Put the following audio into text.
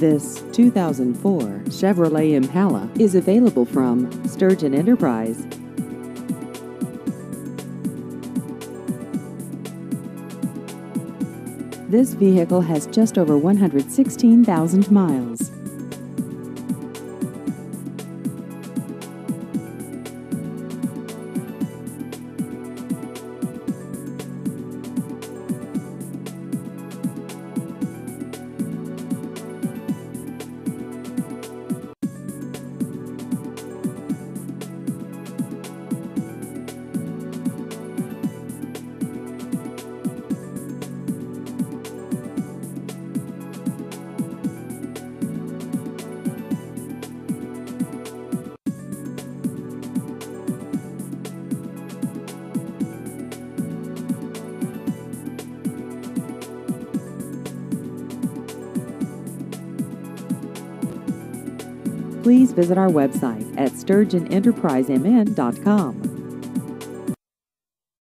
This 2004 Chevrolet Impala is available from Sturgon Enterprise. This vehicle has just over 116,000 miles. Please visit our website at sturgonenterprisemn.com.